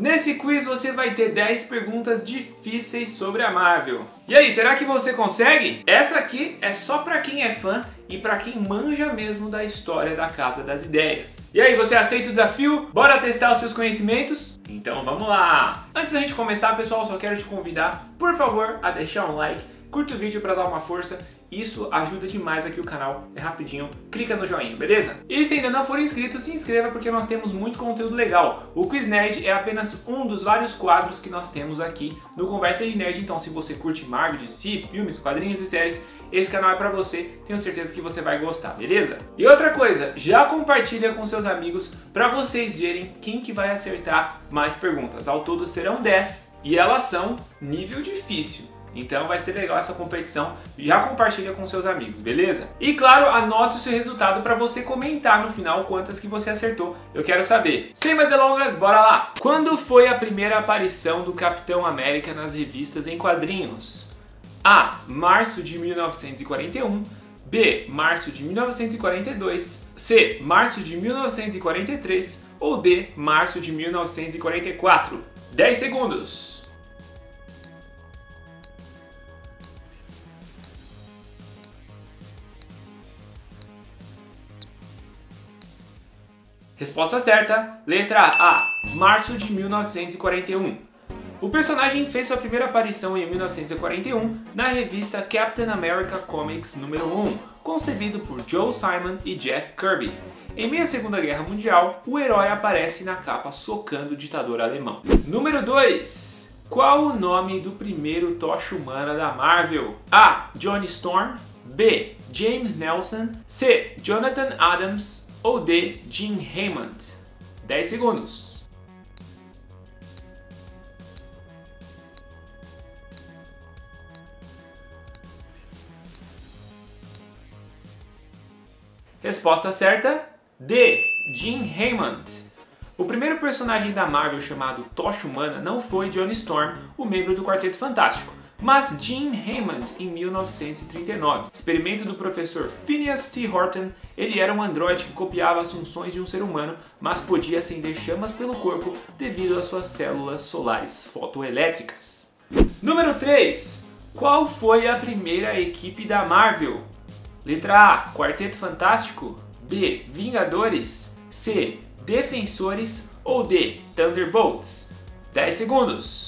Nesse quiz você vai ter 10 perguntas difíceis sobre a Marvel. E aí, será que você consegue? Essa aqui é só pra quem é fã e pra quem manja mesmo da história da Casa das Ideias. E aí, você aceita o desafio? Bora testar os seus conhecimentos? Então vamos lá! Antes da gente começar, pessoal, só quero te convidar, por favor, a deixar um like, curta o vídeo pra dar uma força. Isso ajuda demais aqui o canal, é rapidinho, clica no joinha, beleza? E se ainda não for inscrito, se inscreva porque nós temos muito conteúdo legal. O Quiz Nerd é apenas um dos vários quadros que nós temos aqui no Conversa de Nerd, então se você curte Marvel, DC, filmes, quadrinhos e séries, esse canal é pra você, tenho certeza que você vai gostar, beleza? E outra coisa, já compartilha com seus amigos pra vocês verem quem que vai acertar mais perguntas. Ao todo serão 10 e elas são nível difícil. Então vai ser legal essa competição, já compartilha com seus amigos, beleza? E claro, anote o seu resultado para você comentar no final quantas que você acertou, eu quero saber. Sem mais delongas, bora lá! Quando foi a primeira aparição do Capitão América nas revistas em quadrinhos? A. Março de 1941. B. Março de 1942. C. Março de 1943. Ou D. Março de 1944. 10 segundos. Resposta certa, letra A, março de 1941. O personagem fez sua primeira aparição em 1941 na revista Captain America Comics número 1, concebido por Joe Simon e Jack Kirby. Em meio à Segunda Guerra Mundial, o herói aparece na capa socando o ditador alemão. Número 2. Qual o nome do primeiro Tocha Humana da Marvel? A. Johnny Storm. B. James Nelson. C. Jonathan Adams. Ou D. Jim Hammond. 10 segundos. Resposta certa, D. Jim Hammond. O primeiro personagem da Marvel chamado Tocha Humana não foi Johnny Storm, o membro do Quarteto Fantástico, mas Jim Hammond em 1939. Experimento do professor Phineas T. Horton, ele era um androide que copiava as funções de um ser humano, mas podia acender chamas pelo corpo devido às suas células solares fotoelétricas. Número 3. Qual foi a primeira equipe da Marvel? Letra A, Quarteto Fantástico. B, Vingadores. C, Defensores. Ou D, Thunderbolts. 10 segundos.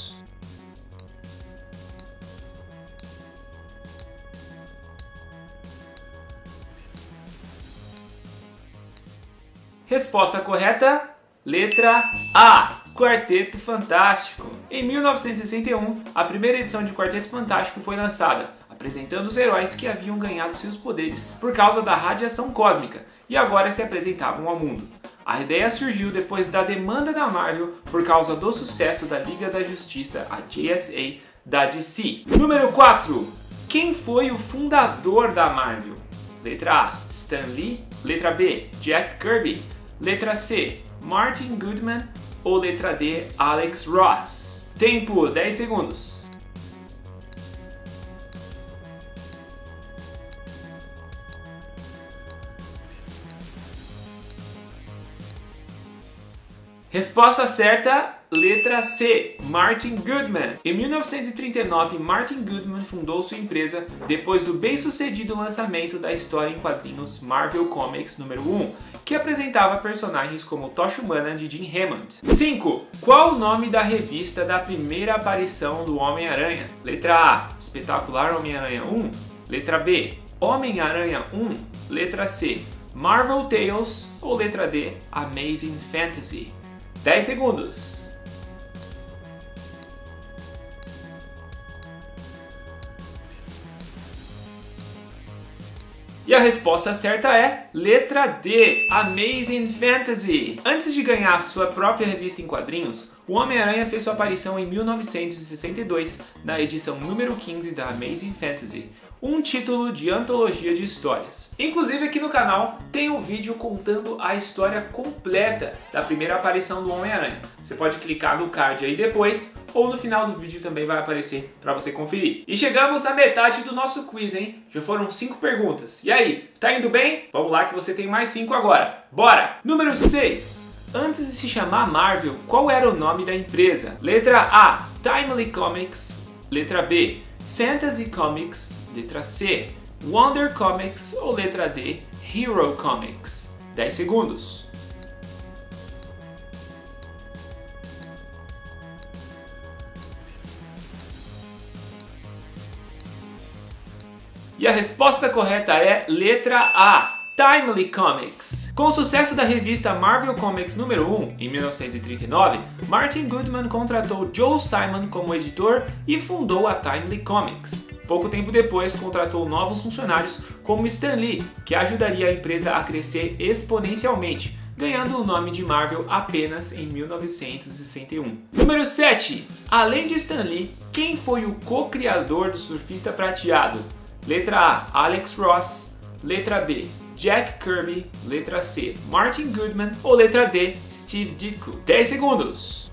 Resposta correta, letra A, Quarteto Fantástico. Em 1961, a primeira edição de Quarteto Fantástico foi lançada, apresentando os heróis que haviam ganhado seus poderes por causa da radiação cósmica e agora se apresentavam ao mundo. A ideia surgiu depois da demanda da Marvel por causa do sucesso da Liga da Justiça, a JSA, da DC. Número 4. Quem foi o fundador da Marvel? Letra A, Stan Lee. Letra B, Jack Kirby. Letra C, Martin Goodman. Ou letra D, Alex Ross. Tempo, 10 segundos. Resposta certa, letra C, Martin Goodman. Em 1939, Martin Goodman fundou sua empresa depois do bem-sucedido lançamento da história em quadrinhos Marvel Comics número 1, que apresentava personagens como Tocha Humana de Jim Hammond. 5. Qual o nome da revista da primeira aparição do Homem-Aranha? Letra A, Espetacular Homem-Aranha 1. Letra B, Homem-Aranha 1. Letra C, Marvel Tales. Ou letra D, Amazing Fantasy. 10 segundos. E a resposta certa é letra D, Amazing Fantasy. Antes de ganhar sua própria revista em quadrinhos, o Homem-Aranha fez sua aparição em 1962 na edição número 15 da Amazing Fantasy, um título de antologia de histórias. Inclusive aqui no canal tem um vídeo contando a história completa da primeira aparição do Homem-Aranha. Você pode clicar no card aí depois, ou no final do vídeo também vai aparecer para você conferir. E chegamos na metade do nosso quiz, hein? Já foram 5 perguntas. E aí, tá indo bem? Vamos lá que você tem mais 5 agora. Bora! Número 6. Antes de se chamar Marvel, qual era o nome da empresa? Letra A, Timely Comics. Letra B, Fantasy Comics. Letra C, Wonder Comics. Ou letra D, Hero Comics. 10 segundos. E a resposta correta é letra A, Timely Comics. Com o sucesso da revista Marvel Comics número 1, em 1939, Martin Goodman contratou Joe Simon como editor e fundou a Timely Comics. Pouco tempo depois, contratou novos funcionários como Stan Lee, que ajudaria a empresa a crescer exponencialmente, ganhando o nome de Marvel apenas em 1961. Número 7. Além de Stan Lee, quem foi o co-criador do surfista prateado? Letra A, Alex Ross. Letra B, Jack Kirby. Letra C, Martin Goodman. Ou letra D, Steve Ditko. 10 segundos.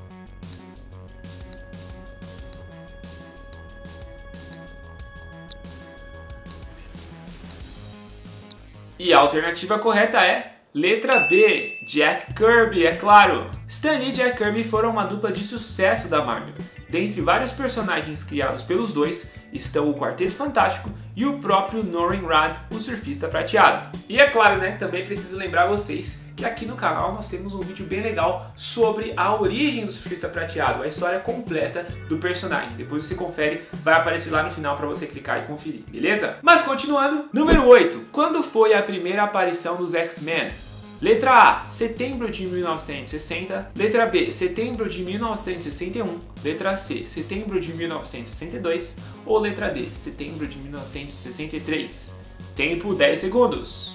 E a alternativa correta é letra B, Jack Kirby, é claro. Stan Lee e Jack Kirby foram uma dupla de sucesso da Marvel. Dentre vários personagens criados pelos dois, estão o Quarteto Fantástico e o próprio Norrin Radd, o surfista prateado. E é claro, né, também preciso lembrar vocês que aqui no canal nós temos um vídeo bem legal sobre a origem do surfista prateado, a história completa do personagem. Depois você confere, vai aparecer lá no final para você clicar e conferir, beleza? Mas continuando, número 8. Quando foi a primeira aparição dos X-Men? Letra A, setembro de 1960. Letra B, setembro de 1961. Letra C, setembro de 1962. Ou letra D, setembro de 1963. Tempo 10 segundos.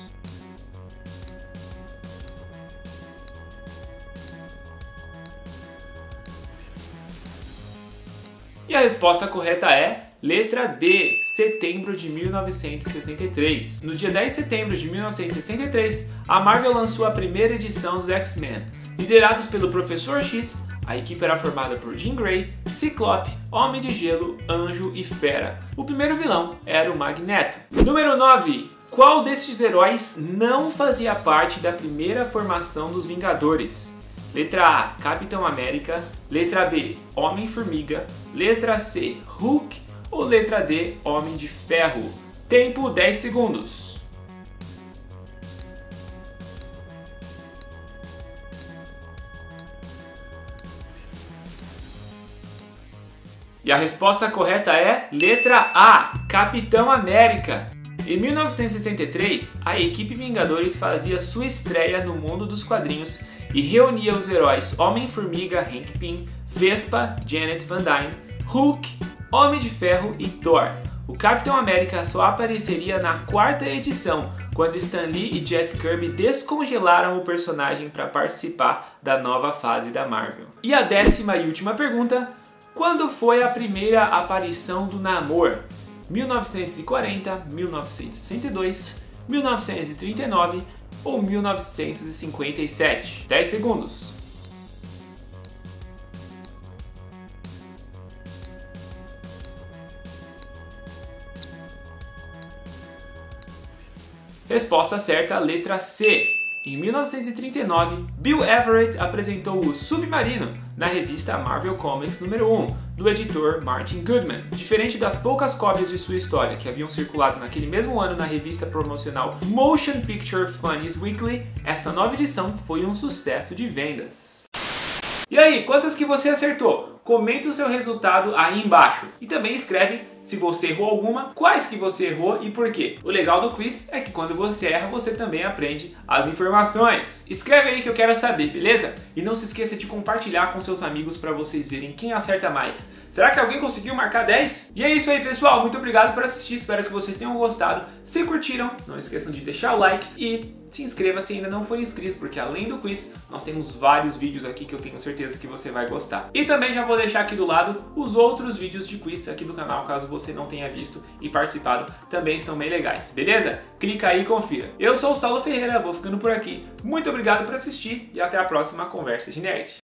E a resposta correta é letra D, setembro de 1963. No dia 10 de setembro de 1963, a Marvel lançou a primeira edição dos X-Men. Liderados pelo Professor X, a equipe era formada por Jean Grey, Ciclope, Homem de Gelo, Anjo e Fera. O primeiro vilão era o Magneto. Número 9. Qual destes heróis não fazia parte da primeira formação dos Vingadores? Letra A, Capitão América. Letra B, Homem-Formiga. Letra C, Hulk. Ou letra D, Homem de Ferro. Tempo 10 segundos. E a resposta correta é letra A, Capitão América. Em 1963, a equipe Vingadores fazia sua estreia no mundo dos quadrinhos e reunia os heróis Homem-Formiga, Hank Pym, Vespa, Janet Van Dyne, Hulk, Homem de Ferro e Thor. O Capitão América só apareceria na quarta edição, quando Stan Lee e Jack Kirby descongelaram o personagem para participar da nova fase da Marvel. E a 10ª e última pergunta: quando foi a primeira aparição do Namor? 1940, 1962, 1939 ou 1957? 10 segundos. Resposta certa, letra C. Em 1939, Bill Everett apresentou o Submarino na revista Marvel Comics número 1, do editor Martin Goodman. Diferente das poucas cópias de sua história que haviam circulado naquele mesmo ano na revista promocional Motion Picture Funnies Weekly, essa nova edição foi um sucesso de vendas. E aí, quantas que você acertou? Comenta o seu resultado aí embaixo e também escreve se você errou alguma, quais que você errou e por quê. O legal do quiz é que quando você erra, você também aprende as informações. Escreve aí que eu quero saber, beleza? E não se esqueça de compartilhar com seus amigos para vocês verem quem acerta mais. Será que alguém conseguiu marcar 10? E é isso aí, pessoal. Muito obrigado por assistir. Espero que vocês tenham gostado. Se curtiram, não esqueçam de deixar o like e se inscreva se ainda não for inscrito, porque além do quiz, nós temos vários vídeos aqui que eu tenho certeza que você vai gostar. E também já vou deixar aqui do lado os outros vídeos de quiz aqui do canal, caso você não tenha visto e participado, também estão bem legais, beleza? Clica aí e confira. Eu sou o Saulo Ferreira, vou ficando por aqui. Muito obrigado por assistir e até a próxima Conversa de Nerd.